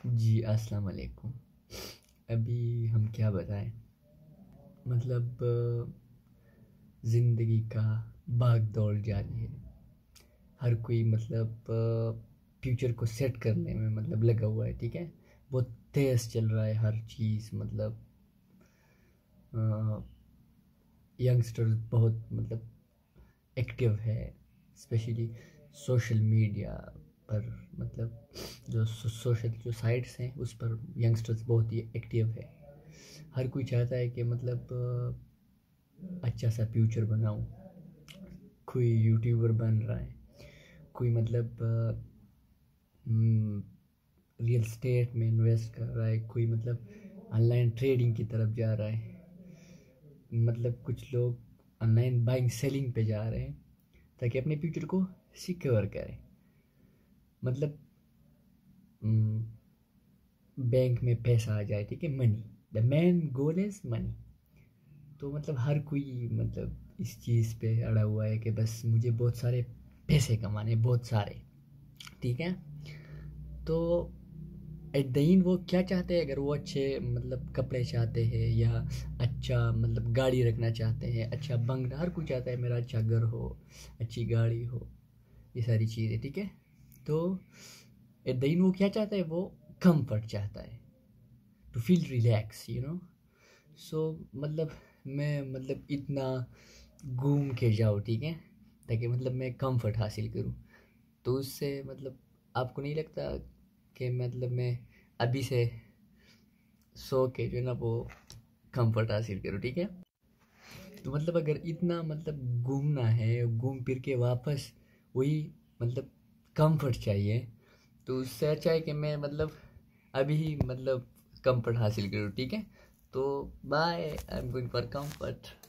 जी अस्सलाम वालेकुम। अभी हम क्या बताएं, मतलब ज़िंदगी का भाग दौड़ जारी है। हर कोई मतलब फ्यूचर को सेट करने में मतलब लगा हुआ है। ठीक है, बहुत तेज़ चल रहा है हर चीज़। मतलब यंगस्टर्स बहुत मतलब एक्टिव है, स्पेशली सोशल मीडिया पर। मतलब जो सोशल जो साइट्स हैं उस पर यंगस्टर्स बहुत ही एक्टिव है। हर कोई चाहता है कि मतलब अच्छा सा फ्यूचर बनाऊं। कोई यूट्यूबर बन रहा है, कोई मतलब रियल स्टेट में इन्वेस्ट कर रहा है, कोई मतलब ऑनलाइन ट्रेडिंग की तरफ जा रहा है। मतलब कुछ लोग ऑनलाइन बाइंग सेलिंग पे जा रहे हैं ताकि अपने फ्यूचर को सिक्योर करें। मतलब बैंक में पैसा आ जाए, ठीक है, money, the main goal is money. तो मतलब हर कोई मतलब इस चीज़ पे अड़ा हुआ है कि बस मुझे बहुत सारे पैसे कमाने, बहुत सारे। ठीक है, तो एट द एंड वो क्या चाहते हैं? अगर वो अच्छे मतलब कपड़े चाहते हैं या अच्छा मतलब गाड़ी रखना चाहते हैं, अच्छा बंगला, हर कोई चाहता है मेरा अच्छा घर हो, अच्छी गाड़ी हो, ये सारी चीज़ें। ठीक है, तो एट द एंड वो क्या चाहता है? वो कंफर्ट चाहता है, टू फील रिलैक्स, सो मतलब मैं मतलब इतना घूम के जाऊँ, ठीक है, ताकि मतलब मैं कंफर्ट हासिल करूँ। तो उससे मतलब आपको नहीं लगता कि मतलब मैं अभी से सो के जो है ना वो कंफर्ट हासिल करूँ? ठीक है, तो मतलब अगर इतना मतलब घूमना है, घूम फिर के वापस वही मतलब कंफर्ट चाहिए, तो उससे अच्छा है कि मैं मतलब अभी ही मतलब कंफर्ट हासिल करूँ। ठीक है, तो bye, I am going for comfort.